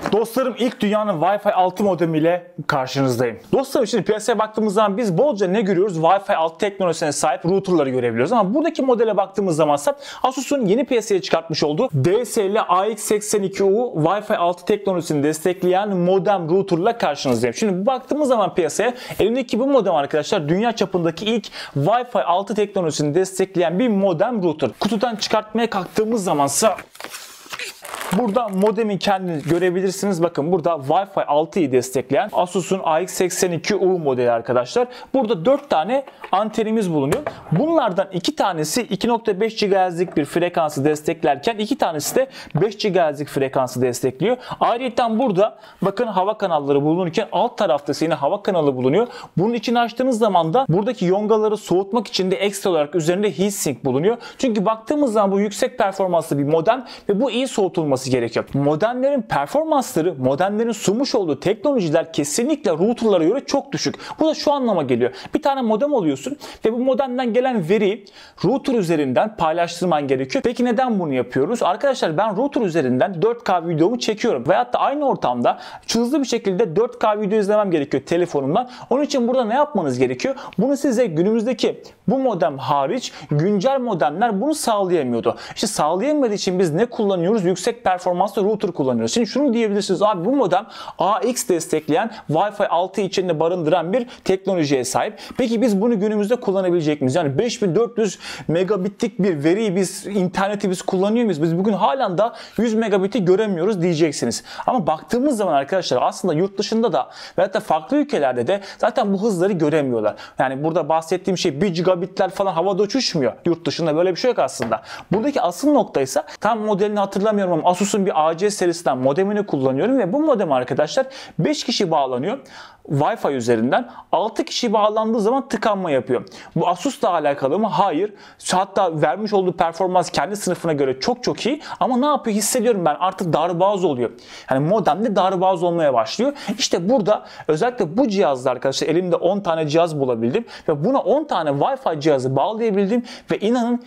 Dostlarım, ilk dünyanın Wi-Fi 6 modemiyle karşınızdayım. Dostlarım, şimdi piyasaya baktığımız zaman biz bolca ne görüyoruz? Wi-Fi 6 teknolojisine sahip routerları görebiliyoruz. Ama buradaki modele baktığımız zaman Asus'un yeni piyasaya çıkartmış olduğu DSL AX82U Wi-Fi 6 teknolojisini destekleyen modem routerla karşınızdayım. Şimdi baktığımız zaman piyasaya, elimdeki bu modem arkadaşlar dünya çapındaki ilk Wi-Fi 6 teknolojisini destekleyen bir modem router. Kutudan çıkartmaya kalktığımız zamansa burada modemin kendini görebilirsiniz. Bakın burada Wi-Fi 6'yı destekleyen Asus'un AX82U modeli arkadaşlar. Burada 4 tane antenimiz bulunuyor. Bunlardan 2 tanesi 2.5 GHz'lik bir frekansı desteklerken 2 tanesi de 5 GHz'lik frekansı destekliyor. Ayrıca burada bakın hava kanalları bulunurken alt tarafta yine hava kanalı bulunuyor. Bunun içini açtığınız zaman da buradaki yongaları soğutmak için de ekstra olarak üzerinde heatsink bulunuyor. Çünkü baktığımız zaman bu yüksek performanslı bir modem ve bu iyi soğutulması gerekiyor. Modemlerin performansları, modemlerin sunmuş olduğu teknolojiler kesinlikle routerlara göre çok düşük. Bu da şu anlama geliyor. Bir tane modem alıyorsun ve bu modemden gelen veriyi router üzerinden paylaştırman gerekiyor. Peki neden bunu yapıyoruz? Arkadaşlar, ben router üzerinden 4K videomu çekiyorum. Veyahut da aynı ortamda hızlı bir şekilde 4K video izlemem gerekiyor telefonumdan. Onun için burada ne yapmanız gerekiyor? Bunu size günümüzdeki bu modem hariç güncel modemler bunu sağlayamıyordu. İşte sağlayamadığı için biz ne kullanıyoruz? Yüksek performanslı router kullanıyoruz. Şimdi şunu diyebilirsiniz, abi bu modem AX destekleyen Wi-Fi 6 içinde barındıran bir teknolojiye sahip. Peki biz bunu günümüzde kullanabilecek miyiz? Yani 5400 megabitlik bir veriyi interneti biz kullanıyor muyuz? Biz bugün halen da 100 megabiti göremiyoruz diyeceksiniz. Ama baktığımız zaman arkadaşlar aslında yurt dışında da veyahut da farklı ülkelerde de zaten bu hızları göremiyorlar. Yani burada bahsettiğim şey 1 gigabitler falan havada uçuşmuyor. Yurt dışında böyle bir şey yok aslında. Buradaki asıl nokta ise, tam modelini hatırlamıyorum ama Asus'un bir AC serisinden modemini kullanıyorum ve bu modem arkadaşlar 5 kişi bağlanıyor Wi-Fi üzerinden. 6 kişi bağlandığı zaman tıkanma yapıyor. Bu Asus'la alakalı mı? Hayır. Hatta vermiş olduğu performans kendi sınıfına göre çok çok iyi. Ama ne yapıyor? Hissediyorum ben, artık darboğaz oluyor. Yani modemde darboğaz olmaya başlıyor. İşte burada özellikle bu cihazda arkadaşlar elimde 10 tane cihaz bulabildim ve buna 10 tane Wi-Fi cihazı bağlayabildim ve inanın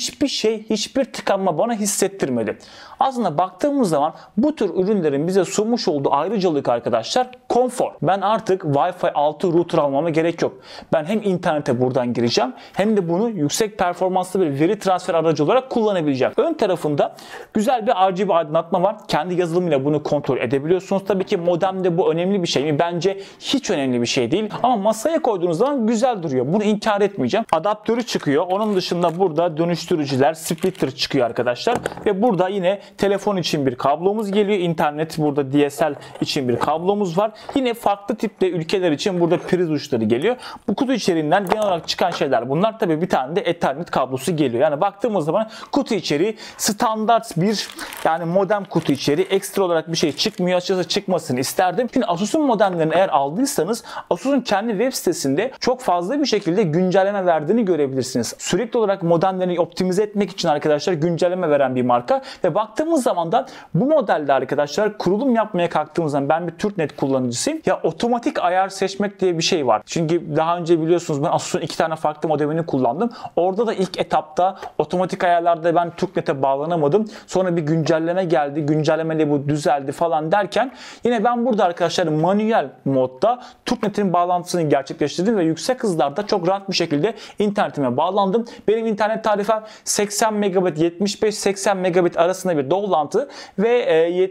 hiçbir tıkanma bana hissettirmedi. Aslında baktığımız zaman bu tür ürünlerin bize sunmuş olduğu ayrıcalık arkadaşlar konfor. Ben artık Wi-Fi 6 router almama gerek yok. Ben hem internete buradan gireceğim hem de bunu yüksek performanslı bir veri transfer aracı olarak kullanabileceğim. Ön tarafında güzel bir RGB aydınlatma var. Kendi yazılımıyla bunu kontrol edebiliyorsunuz. Tabii ki modemde bu önemli bir şey mi? Bence hiç önemli bir şey değil. Ama masaya koyduğunuz zaman güzel duruyor. Bunu inkar etmeyeceğim. Adaptörü çıkıyor. Onun dışında burada dönüştürücüler, splitter çıkıyor arkadaşlar. Ve burada yine telefon için bir kablomuz geliyor. İnternet, burada DSL için bir kablomuz var. Yine farklı tipte ülkeler için burada priz uçları geliyor. Bu kutu içeriğinden genel olarak çıkan şeyler bunlar. Tabii bir tane de Ethernet kablosu geliyor. Yani baktığımız zaman kutu içeriği standart bir, yani modem kutu içeriği, ekstra olarak bir şey çıkmıyor. Açıkçası çıkmasını isterdim. Şimdi Asus'un modemlerini eğer aldıysanız Asus'un kendi web sitesinde çok fazla bir şekilde güncelleme verdiğini görebilirsiniz. Sürekli olarak modemlerini optimize etmek için arkadaşlar güncelleme veren bir marka ve baktığımız zaman da bu modelde arkadaşlar kurulum yapmaya kalktığımız zaman, ben bir TürkNet kullanıcısıyım. Ya otomatik ayar seçmek diye bir şey var. Çünkü daha önce biliyorsunuz ben Asus'un 2 tane farklı modemini kullandım. Orada da ilk etapta otomatik ayarlarda ben TürkNet'e bağlanamadım. Sonra bir güncelleme geldi. Güncellemeyle bu düzeldi falan derken yine ben burada arkadaşlar manuel modda TürkNet'in bağlantısını gerçekleştirdim ve yüksek hızlarda çok rahat bir şekilde internetime bağlandım. Benim internet tarifem 80 megabit 75-80 megabit arasında bir download ve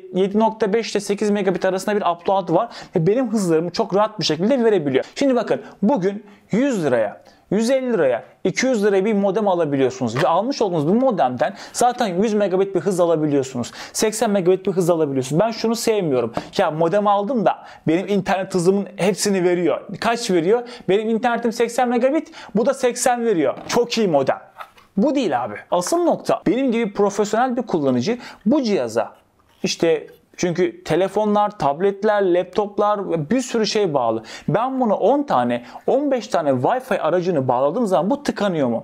7.5 ile 8 megabit arasında bir upload var ve benim hızlarımı çok rahat bir şekilde verebiliyor. Şimdi bakın, bugün 100 liraya, 150 liraya, 200 liraya bir modem alabiliyorsunuz ve almış olduğunuz bu modemden zaten 100 megabit bir hız alabiliyorsunuz. 80 megabit bir hız alabiliyorsunuz. Ben şunu sevmiyorum. Ya modem aldım da benim internet hızımın hepsini veriyor. Kaç veriyor? Benim internetim 80 megabit, bu da 80 veriyor. Çok iyi modem. Bu değil abi. Asıl nokta, benim gibi profesyonel bir kullanıcı bu cihaza, işte çünkü telefonlar, tabletler, laptoplar, bir sürü şey bağlı. Ben buna 10 tane, 15 tane Wi-Fi aracını bağladığım zaman bu tıkanıyor mu?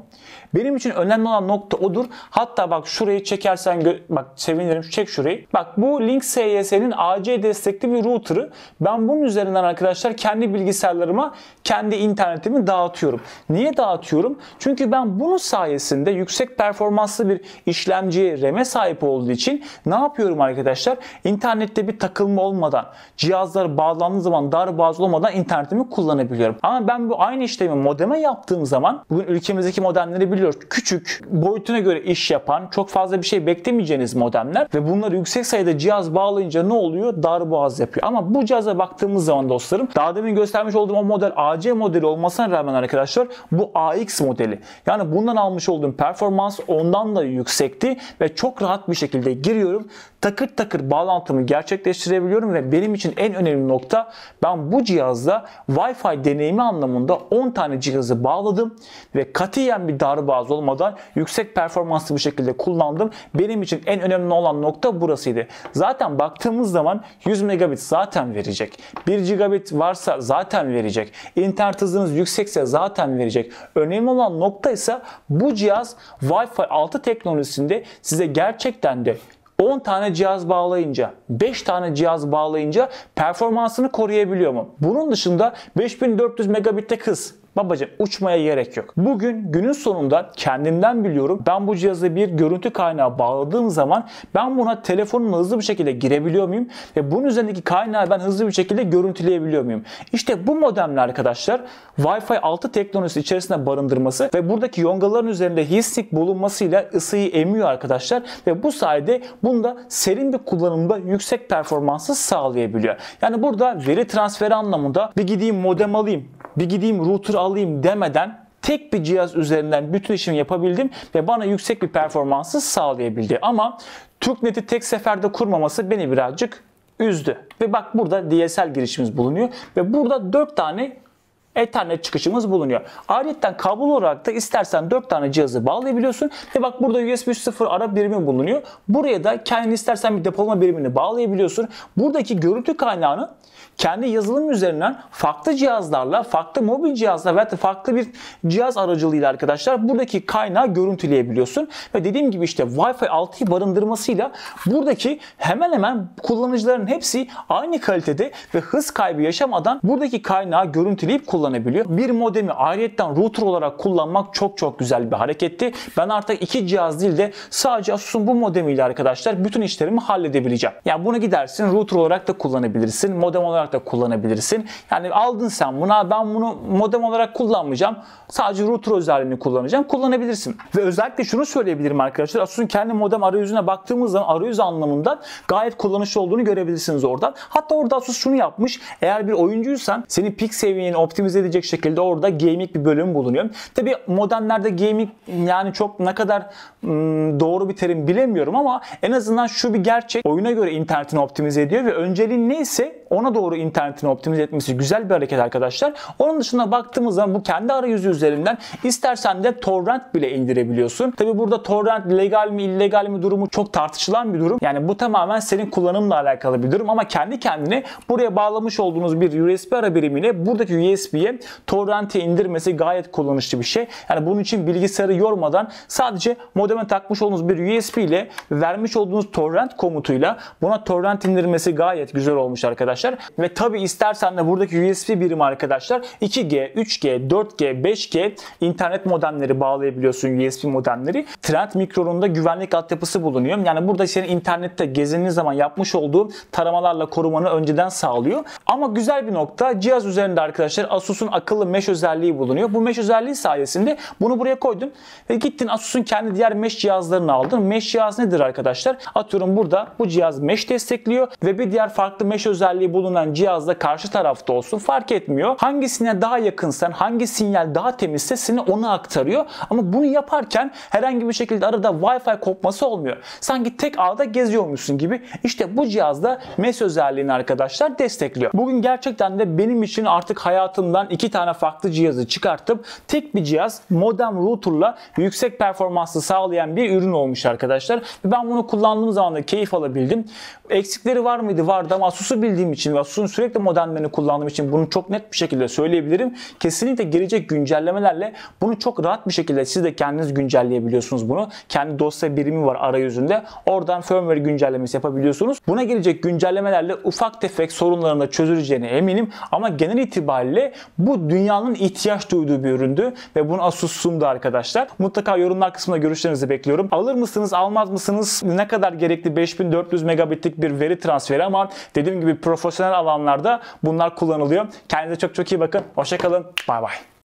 Benim için önemli olan nokta odur. Hatta bak şurayı çekersen bak sevinirim. Çek şurayı. Bak bu Link SYS'nin AC destekli bir router'ı. Ben bunun üzerinden arkadaşlar kendi bilgisayarlarıma, kendi internetimi dağıtıyorum. Niye dağıtıyorum? Çünkü ben bunun sayesinde yüksek performanslı bir işlemciye, RAM'e sahip olduğu için ne yapıyorum arkadaşlar? İnternette bir takılma olmadan, cihazlar bağlandığı zaman darboğaz olmadan internetimi kullanabiliyorum. Ama ben bu aynı işlemi modeme yaptığım zaman, bugün ülkemizdeki modemleri biliyoruz. Küçük, boyutuna göre iş yapan, çok fazla bir şey beklemeyeceğiniz modemler ve bunları yüksek sayıda cihaz bağlayınca ne oluyor? Darboğaz yapıyor. Ama bu cihaza baktığımız zaman dostlarım, daha demin göstermiş olduğum o model AC modeli olmasına rağmen arkadaşlar bu AX modeli. Yani bundan almış olduğum performans ondan da yüksekti ve çok rahat bir şekilde giriyorum. Takır takır bağlantımı gerçekleştirebiliyorum ve benim için en önemli nokta, ben bu cihazda Wi-Fi deneyimi anlamında 10 tane cihazı bağladım ve katiyen bir darboğaz olmadan yüksek performanslı bir şekilde kullandım. Benim için en önemli olan nokta burasıydı. Zaten baktığımız zaman 100 megabit zaten verecek. 1 gigabit varsa zaten verecek. İnternet hızınız yüksekse zaten verecek. Önemli olan nokta ise bu cihaz Wi-Fi 6 teknolojisinde size gerçekten de 10 tane cihaz bağlayınca, 5 tane cihaz bağlayınca performansını koruyabiliyor mu? Bunun dışında 5400 megabitte hız. Babacım uçmaya gerek yok. Bugün günün sonunda kendimden biliyorum. Ben bu cihaza bir görüntü kaynağı bağladığım zaman ben buna telefonumla hızlı bir şekilde girebiliyor muyum? Ve bunun üzerindeki kaynağı ben hızlı bir şekilde görüntüleyebiliyor muyum? İşte bu modemle arkadaşlar Wi-Fi 6 teknolojisi içerisinde barındırması ve buradaki yongaların üzerinde heatsink bulunmasıyla ısıyı emiyor arkadaşlar. Ve bu sayede bunda serin bir kullanımda yüksek performansı sağlayabiliyor. Yani burada veri transferi anlamında bir gideyim modem alayım, bir gideyim router alayım demeden tek bir cihaz üzerinden bütün işimi yapabildim ve bana yüksek bir performansı sağlayabildi. Ama TürkNet'i tek seferde kurmaması beni birazcık üzdü. Ve bak burada DSL girişimiz bulunuyor ve burada 4 tane Ethernet çıkışımız bulunuyor. Ayrıca kablo olarak da istersen 4 tane cihazı bağlayabiliyorsun. Ve bak burada USB 3.0 ara birimi bulunuyor. Buraya da kendin istersen bir depolama birimini bağlayabiliyorsun. Buradaki görüntü kaynağını kendi yazılım üzerinden farklı cihazlarla, farklı mobil cihazla veya farklı bir cihaz aracılığıyla arkadaşlar buradaki kaynağı görüntüleyebiliyorsun. Ve dediğim gibi işte Wi-Fi 6'yı barındırmasıyla buradaki hemen hemen kullanıcıların hepsi aynı kalitede ve hız kaybı yaşamadan buradaki kaynağı görüntüleyip kullanabiliyor. Bir modemi ayrıyetten router olarak kullanmak çok güzel bir hareketti. Ben artık 2 cihaz değil de sadece Asus'un bu modemiyle arkadaşlar bütün işlerimi halledebileceğim. Yani bunu gidersin router olarak da kullanabilirsin, modem olarak da kullanabilirsin. Yani aldın sen buna, ben bunu modem olarak kullanmayacağım, sadece router özelliğini kullanacağım, kullanabilirsin. Ve özellikle şunu söyleyebilirim arkadaşlar, Asus'un kendi modem arayüzüne baktığımız zaman arayüz anlamında gayet kullanışlı olduğunu görebilirsiniz oradan. Hatta orada Asus şunu yapmış, eğer bir oyuncuysan senin pik seviyeni optimize edecek şekilde orada gaming bir bölüm bulunuyor. Tabi modemlerde gaming yani çok ne kadar doğru bir terim bilemiyorum ama en azından şu bir gerçek, oyuna göre internetini optimize ediyor ve önceliğin neyse ona doğru internetini optimize etmesi güzel bir hareket arkadaşlar. Onun dışında baktığımız zaman bu kendi arayüzü üzerinden istersen de torrent bile indirebiliyorsun. Tabi burada torrent legal mi illegal mi durumu çok tartışılan bir durum. Yani bu tamamen senin kullanımla alakalı bir durum ama kendi kendine buraya bağlamış olduğunuz bir USB ara birimine buradaki USB'ye torrenti indirmesi gayet kullanışlı bir şey. Yani bunun için bilgisayarı yormadan sadece modeme takmış olduğunuz bir USB ile vermiş olduğunuz torrent komutuyla buna torrent indirmesi gayet güzel olmuş arkadaşlar. Ve tabi istersen de buradaki USB birimi arkadaşlar 2G, 3G, 4G, 5G internet modemleri bağlayabiliyorsun, USB modemleri. Trend Micro'nun da güvenlik altyapısı bulunuyor. Yani burada senin internette gezindiğin zaman yapmış olduğu taramalarla korumanı önceden sağlıyor. Ama güzel bir nokta, cihaz üzerinde arkadaşlar Asus'un akıllı mesh özelliği bulunuyor. Bu mesh özelliği sayesinde bunu buraya koydun ve gittin Asus'un kendi diğer mesh cihazlarını aldın. Mesh cihaz nedir arkadaşlar? Atıyorum burada bu cihaz mesh destekliyor ve bir diğer farklı mesh özelliği bulunan cihazda karşı tarafta olsun fark etmiyor. Hangisine daha yakınsan, hangi sinyal daha temizse seni ona aktarıyor. Ama bunu yaparken herhangi bir şekilde arada Wi-Fi kopması olmuyor. Sanki tek ağda geziyormuşsun gibi. İşte bu cihazda mesh özelliğini arkadaşlar destekliyor. Bugün gerçekten de benim için artık hayatımda kutudan 2 tane farklı cihazı çıkartıp tek bir cihaz modem router'la yüksek performanslı sağlayan bir ürün olmuş arkadaşlar. Ve ben bunu kullandığım zaman da keyif alabildim. Eksikleri var mıydı? Vardı ama Asus'u bildiğim için ve Asus'un sürekli modemlerini kullandığım için bunu çok net bir şekilde söyleyebilirim. Kesinlikle gelecek güncellemelerle bunu çok rahat bir şekilde siz de kendiniz güncelleyebiliyorsunuz bunu. Kendi dosya birimi var arayüzünde. Oradan firmware güncellemesi yapabiliyorsunuz. Buna gelecek güncellemelerle ufak tefek sorunların da çözüleceğine eminim. Ama genel itibariyle bu dünyanın ihtiyaç duyduğu bir üründü ve bunu Asus sundu arkadaşlar. Mutlaka yorumlar kısmında görüşlerinizi bekliyorum. Alır mısınız, almaz mısınız? Ne kadar gerekli 5400 megabitlik bir veri transferi ama dediğim gibi profesyonel alanlarda bunlar kullanılıyor. Kendinize çok çok iyi bakın. Hoşça kalın. Bay bay.